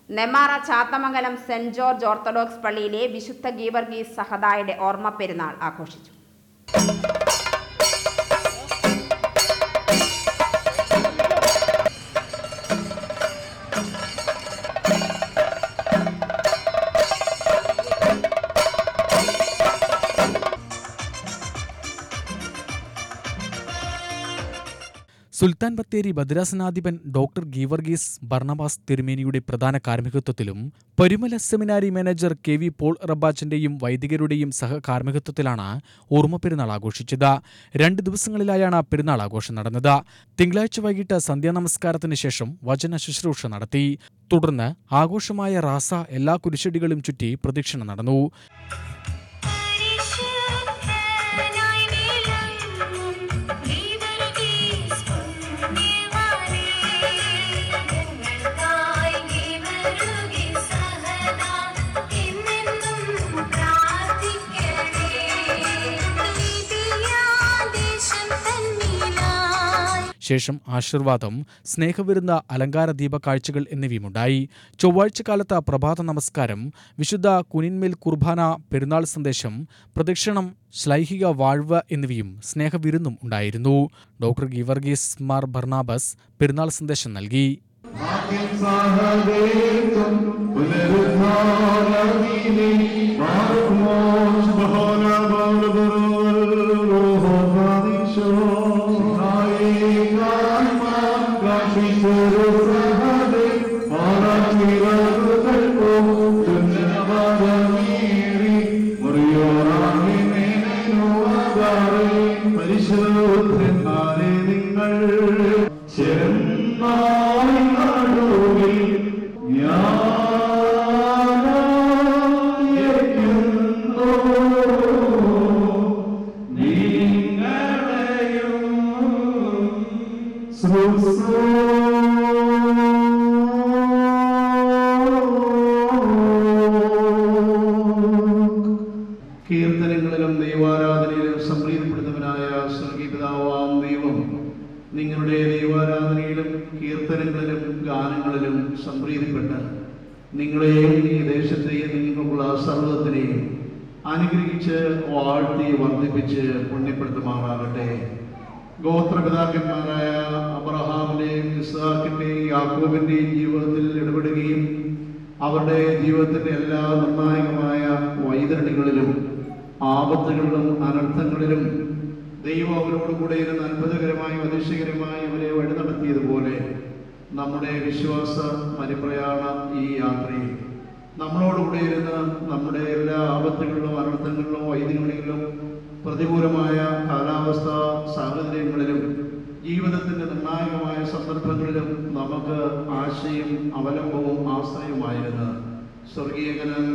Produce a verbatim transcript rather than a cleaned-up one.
നെമാറ Chathamangalam saint George orthodox പള്ളിയിലെ വിശുദ്ധ ഗീവർഗീസ് സഹദായുടെ ഓർമ്മ പെരുന്നാൾ ആഘോഷിച്ചു. സുൽത്താൻ ബത്തേരി ഭദ്രാസനാധിപൻ ഡോക്ടർ ഗീവർഗീസ് ബർണബാസ് തിരുമേനിയുടെ പ്രധാന കാർമ്മികത്വത്തിലും Parumala seminary manager K V Paul റബ്ബാച്ചന്റെയും വൈദികരുടെയും സഹകാർമ്മികത്വത്തിലാണ് ഓർമ്മ പെരുന്നാൾ ആഘോഷിച്ചത്. രണ്ട് ദിവസങ്ങളിലായാണ് പെരുന്നാൾ ആഘോഷം നടന്നത്. തിങ്കളാഴ്ച വൈകിട്ട് സന്ധ്യാനമസ്കാരത്തിന് ശേഷം വചന ശുശ്രൂഷ നടത്തി. തുടർന്ന് ആഘോഷമായ റാസ എല്ലാ കുരിശടികളും ചുറ്റി പ്രദക്ഷിണം നടന്നു. ശേഷം ആശീർവാദം, സ്നേഹവിരുന്ന, അലങ്കാര ദീപകാഴ്ചകൾ എന്നിവയുമുണ്ടായി. ചൊവ്വാഴ്ച കാലത്ത് പ്രഭാത നമസ്കാരം, വിശുദ്ധ കുനിന്മേൽ കുർബാന, പെരുന്നാൾ സന്ദേശം, പ്രദക്ഷിണം, ശ്ലൈഹിക വാഴ്വ് എന്നിവയും സ്നേഹവിരുന്നും ഉണ്ടായിരുന്നു. ഡോക്ടർ ഗീവർഗീസ് മാർ ബർണാബസ് പെരുന്നാൾ സന്ദേശം നൽകി. കീർത്തനങ്ങളിലും ദൈവാരാധനയിലും സംപ്രീതിപ്പെടുന്നവനായ സ്വർഗീയ പിതാവാം ദൈവം നിങ്ങളുടെ ദൈവാരാധനയിലും കീർത്തനങ്ങളിലും ഗാനങ്ങളിലും സംപ്രീതിപ്പെട്ട് നിങ്ങളെയും ഈ ദേശത്തെയും നിങ്ങൾക്കുള്ള സർവ്വത്തിനെയും അനുഗ്രഹിച്ച് വാഴ്ത്തി വർദ്ധിപ്പിച്ച് പുണ്യപ്പെടുത്തുമാറാകട്ടെ. ഗോത്രപിതാക്കന്മാരായ അബ്രഹാമിന്റെയും ഇസ്ഹാക്കിന്റെയും യാക്കോബിന്റെയും ജീവിതത്തിൽ ഇടപെടുകയും അവരുടെ ജീവിതത്തിന്റെ എല്ലാ നിർണായകമായ വൈതരണികളിലും ആപത്തുകളിലും അനർത്ഥങ്ങളിലും ദൈവം അവരോട് കൂടെ ഇരുന്ന് അത്ഭുതകരമായും അതിശയകരമായി അവരെ വഴി നടത്തിയതുപോലെ നമ്മുടെ വിശ്വാസ മരിപ്രയാണ ഈ യാത്രയിൽ നമ്മളോടുകൂടെ ഇരുന്ന് നമ്മുടെ എല്ലാ ആപത്തുകളിലും അനർത്ഥങ്ങളിലും വൈദ്യങ്ങളിലും പ്രതികൂലമായ കാലാവസ്ഥ സാഹചര്യങ്ങളിലും ജീവിതത്തിന്റെ നിർണായകമായ സന്ദർഭങ്ങളിലും നമുക്ക് ആശയും അവലംബവും ആശ്രയമായിരുന്ന സ്വർഗീയകനായ